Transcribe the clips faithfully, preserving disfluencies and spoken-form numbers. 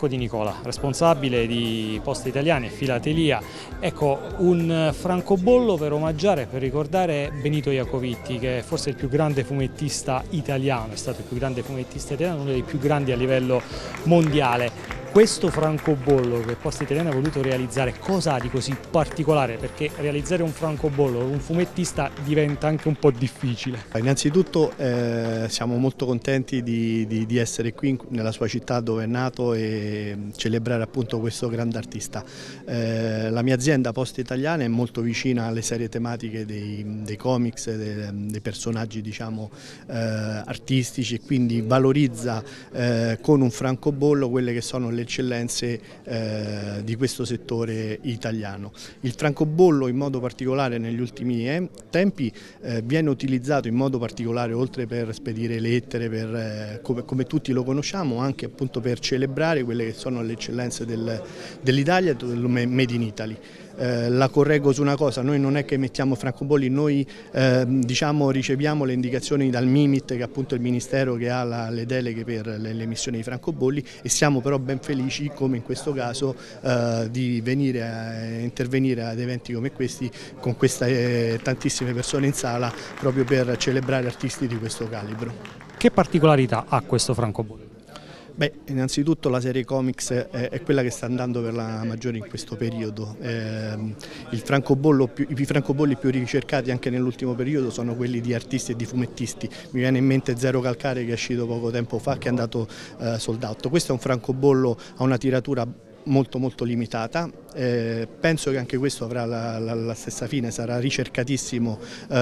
Marco Di Nicola, responsabile di Poste Italiane e Filatelia. Ecco, un francobollo per omaggiare, per ricordare Benito Iacovitti, che è forse il più grande fumettista italiano, è stato il più grande fumettista italiano, uno dei più grandi a livello mondiale. Questo francobollo che Poste Italiane ha voluto realizzare, cosa ha di così particolare? Perché realizzare un francobollo, un fumettista, diventa anche un po' difficile. Innanzitutto eh, siamo molto contenti di, di, di essere qui nella sua città dove è nato e celebrare appunto questo grande artista. Eh, la mia azienda Poste Italiane è molto vicina alle serie tematiche dei, dei comics, dei, dei personaggi diciamo eh, artistici, e quindi valorizza eh, con un francobollo quelle che sono le eccellenze eh, di questo settore italiano. Il francobollo in modo particolare negli ultimi eh, tempi eh, viene utilizzato in modo particolare, oltre per spedire lettere, per, eh, come, come tutti lo conosciamo, anche appunto per celebrare quelle che sono le eccellenze del, dell'Italia e del Made in Italy. Eh, la correggo su una cosa: noi non è che mettiamo francobolli, noi eh, diciamo riceviamo le indicazioni dal Mimit, che è appunto il ministero che ha la, le deleghe per l'emissione di francobolli, e siamo però ben felici, come in questo caso, eh, di venire a intervenire ad eventi come questi con queste eh, tantissime persone in sala, proprio per celebrare artisti di questo calibro. Che particolarità ha questo francobollo? Beh, innanzitutto la serie comics è, è quella che sta andando per la maggiore in questo periodo. Eh, il francobollo più, i francobolli più ricercati anche nell'ultimo periodo sono quelli di artisti e di fumettisti. Mi viene in mente Zero Calcare, che è uscito poco tempo fa, che è andato eh, sold out. Questo è un francobollo a una tiratura molto molto limitata, eh, penso che anche questo avrà la, la, la stessa fine, sarà ricercatissimo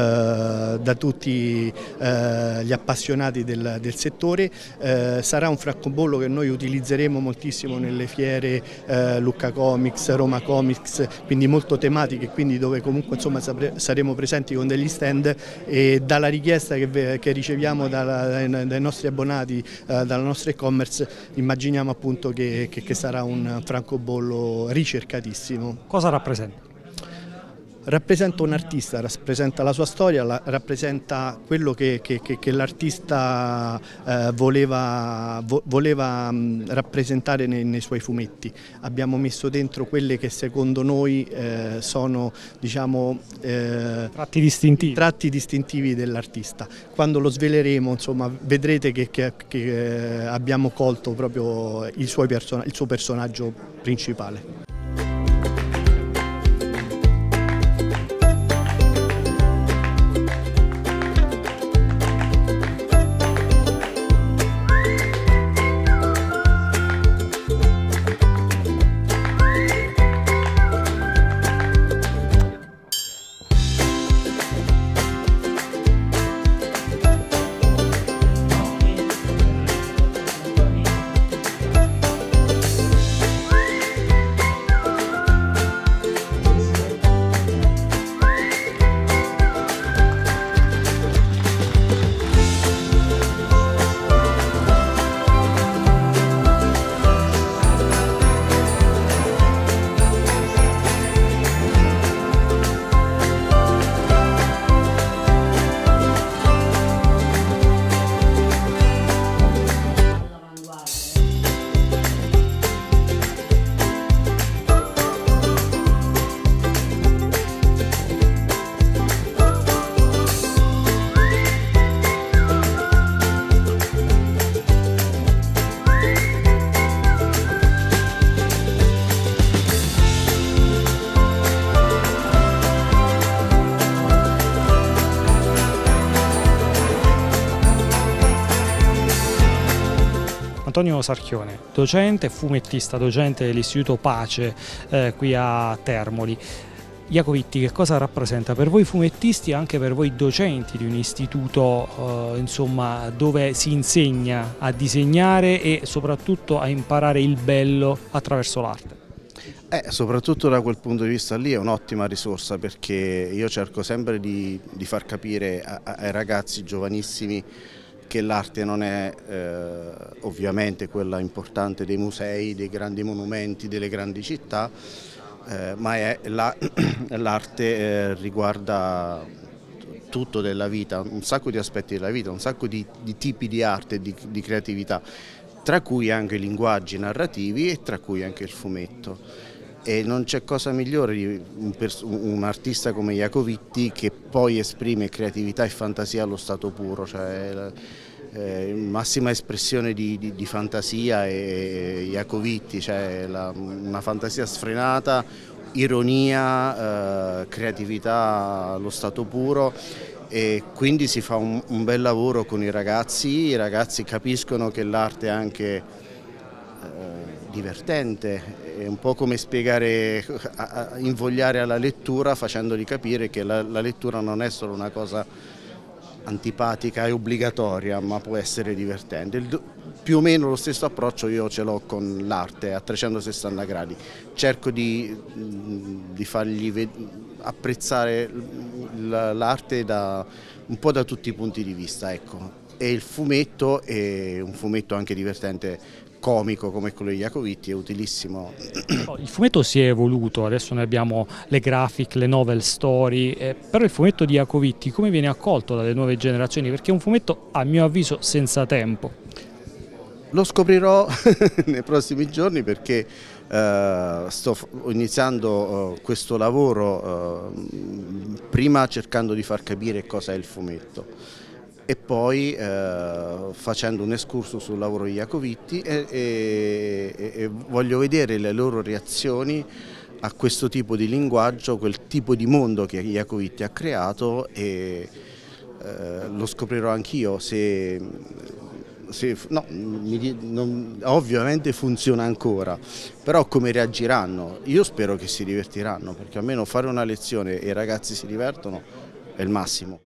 eh, da tutti eh, gli appassionati del, del settore. Eh, sarà un francobollo che noi utilizzeremo moltissimo nelle fiere eh, Lucca Comics, Roma Comics, quindi molto tematiche, quindi dove comunque insomma saremo presenti con degli stand, e dalla richiesta che, che riceviamo dalla, dai, dai nostri abbonati, eh, dalla nostra e-commerce, immaginiamo appunto che, che, che sarà un francobollo ricercatissimo. Cosa rappresenta? Rappresenta un artista, rappresenta la sua storia, la, rappresenta quello che, che, che, che l'artista eh, voleva, vo, voleva mh, rappresentare nei, nei suoi fumetti. Abbiamo messo dentro quelle che secondo noi eh, sono diciamo, eh, tratti distintivi, tratti distintivi dell'artista. Quando lo sveleremo, insomma, vedrete che, che, che abbiamo colto proprio il suo, person- il suo personaggio principale. Antonio Sarchione, docente, fumettista, docente dell'Istituto Pace eh, qui a Termoli. Iacovitti, che cosa rappresenta per voi fumettisti e anche per voi docenti di un istituto eh, insomma, dove si insegna a disegnare e soprattutto a imparare il bello attraverso l'arte? Eh, soprattutto da quel punto di vista lì è un'ottima risorsa, perché io cerco sempre di, di far capire a, ai ragazzi giovanissimi che l'arte non è eh, ovviamente quella importante dei musei, dei grandi monumenti, delle grandi città, eh, ma è l'arte eh, riguarda tutto della vita, un sacco di aspetti della vita, un sacco di, di tipi di arte e di, di creatività. tra cui anche i linguaggi narrativi e tra cui anche il fumetto. E non c'è cosa migliore di un, un artista come Iacovitti, che poi esprime creatività e fantasia allo stato puro, cioè la, eh, massima espressione di, di, di fantasia è Iacovitti, cioè la, una fantasia sfrenata, ironia, eh, creatività allo stato puro, e quindi si fa un, un bel lavoro con i ragazzi. I ragazzi capiscono che l'arte è anche eh, divertente, è un po' come spiegare, invogliare alla lettura facendogli capire che la, la lettura non è solo una cosa antipatica e obbligatoria, ma può essere divertente. Il, più o meno lo stesso approccio io ce l'ho con l'arte a trecentosessanta gradi, cerco di, di fargli apprezzare l'arte da, un po' da tutti i punti di vista, ecco. E il fumetto è un fumetto anche divertente, comico come quello di Iacovitti, è utilissimo. Il fumetto si è evoluto, adesso noi abbiamo le graphic, le novel story, eh, però il fumetto di Iacovitti come viene accolto dalle nuove generazioni? Perché è un fumetto, a mio avviso, senza tempo. Lo scoprirò nei prossimi giorni, perché eh, sto iniziando eh, questo lavoro eh, prima cercando di far capire cosa è il fumetto e poi eh, facendo un escursus sul lavoro di Iacovitti e, e, e voglio vedere le loro reazioni a questo tipo di linguaggio, quel tipo di mondo che Iacovitti ha creato, e eh, lo scoprirò anch'io se, se no, mi, non, ovviamente funziona ancora, però come reagiranno? Io spero che si divertiranno, perché almeno fare una lezione e i ragazzi si divertono è il massimo.